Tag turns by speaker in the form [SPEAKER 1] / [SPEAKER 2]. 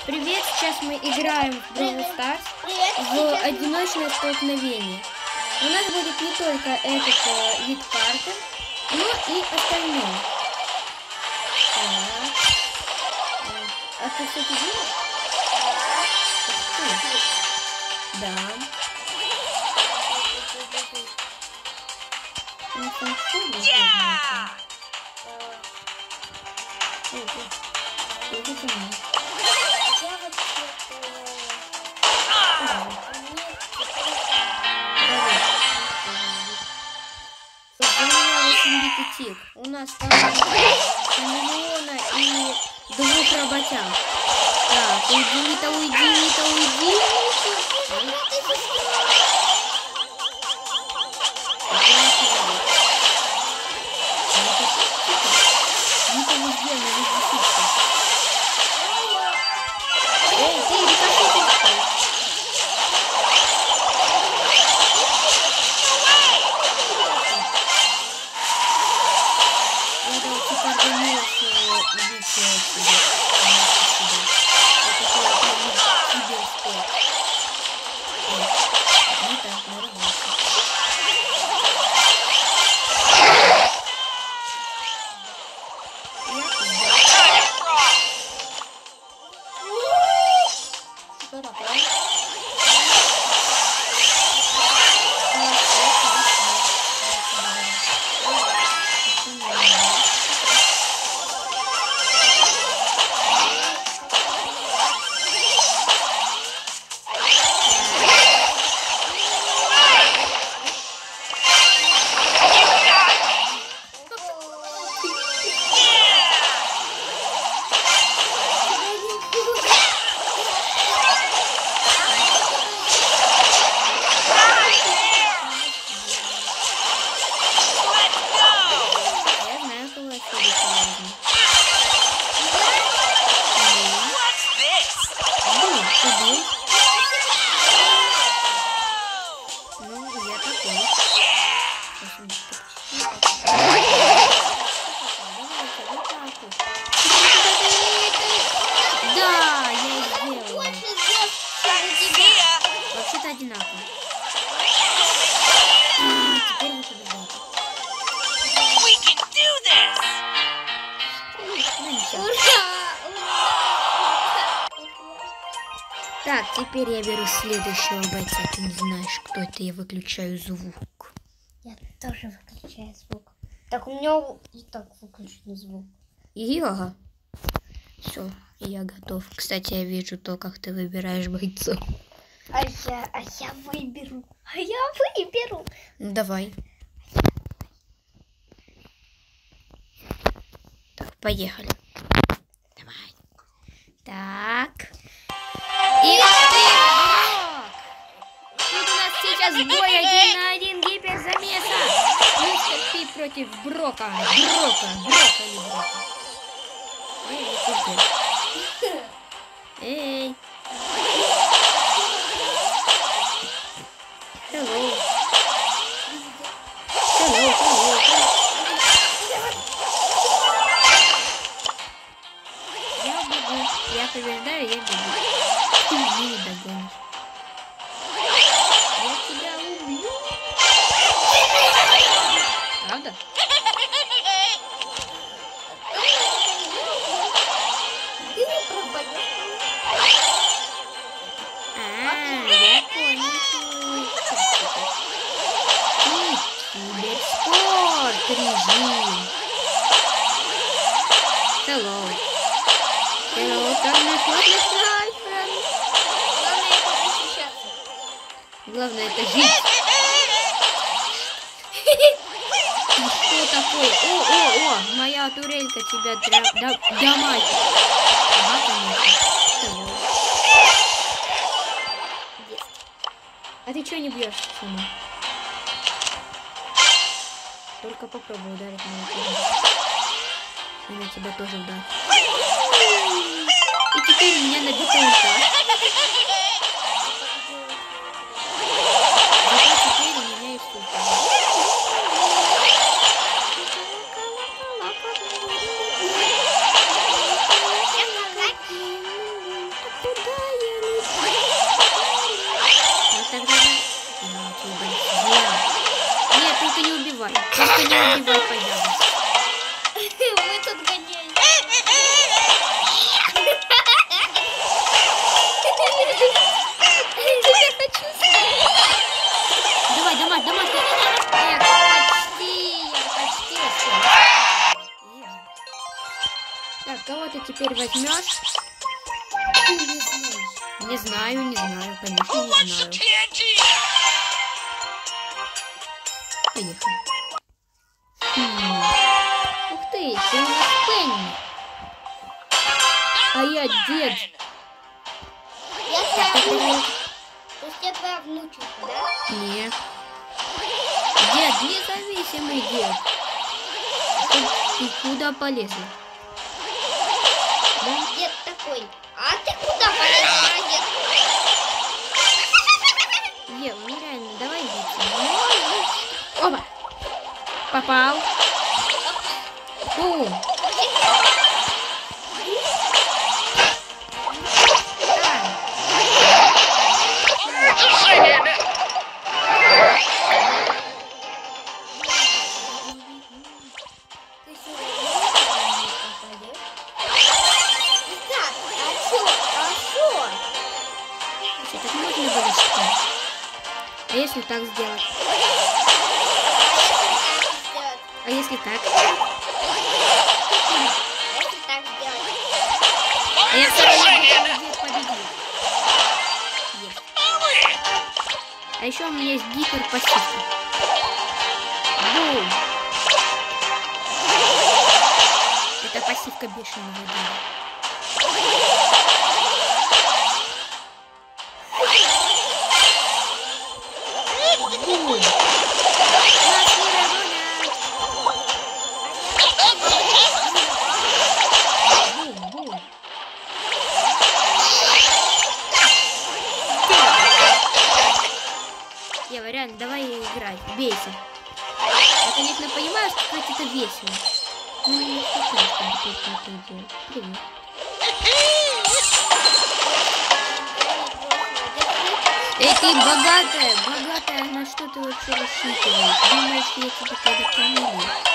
[SPEAKER 1] Привет, сейчас мы играем в Brawl Stars в одиночное столкновение. У нас будет не только этот вид карты, но и остальное. А ты что-то делаешь? Да. У нас там миллиона и 2 работяг. Так, уйди. Так, теперь я беру следующего бойца. Ты не знаешь, кто это, я выключаю звук.
[SPEAKER 2] Я тоже выключаю звук. Так, у меня и так выключен звук.
[SPEAKER 1] Ага. Все, я готов. Кстати, я вижу то, как ты выбираешь бойцов.
[SPEAKER 2] А я выберу.
[SPEAKER 1] Ну, давай. Так, поехали. Давай. Так. И тут у нас сейчас бой 1 на 1 гиперзамеса. Мистер Пи против Брока. Брока. Эй. Hello. Я побеждаю, я бегу. Ты меня не догонишь. Я тебя убью. Правда? Я понял. Киберспорт режим. Hello, главное это жить. Что такое? О, моя турелька тебя дамать. Ага, конечно. А ты чего не бьешь сама? Только попробуй ударить мою турельку. И на тебя тоже ударит. И теперь у меня набита ульта. Зато теперь у меня есть ульта. Нет, только не убивай. Только не убивай, пожалуйста.
[SPEAKER 2] Мы тут гоняем.
[SPEAKER 1] Давай, давай, давай. Почти. Так, кого ты теперь возьмешь? Не знаю, конечно, не знаю. Поехали. Ух ты у нас Пенни. А я дед.
[SPEAKER 2] Я твоя то есть я твоя внучка, да?
[SPEAKER 1] Нет. Дед, независимый дед. Ты куда полезла? Да?
[SPEAKER 2] Дед такой. А ты куда полезла, дед?
[SPEAKER 1] Ева, ну реально, давай биться. Опа! Попал. Бум. Так можно было считать? А если так сделать? А если так? А я все равно победил. Есть. А еще у меня есть гипер-пассивка. Бум! Это пассивка бешеного деда. Бум! Ева, реально, давай играть, бейся. Я, конечно, понимаю, что как это весело. Ну, не хотел, чтобы ты это делал. Привет. Эй, ты богатая, на что ты вообще рассчитываешь? Думаешь, я тебе когда-то помогу?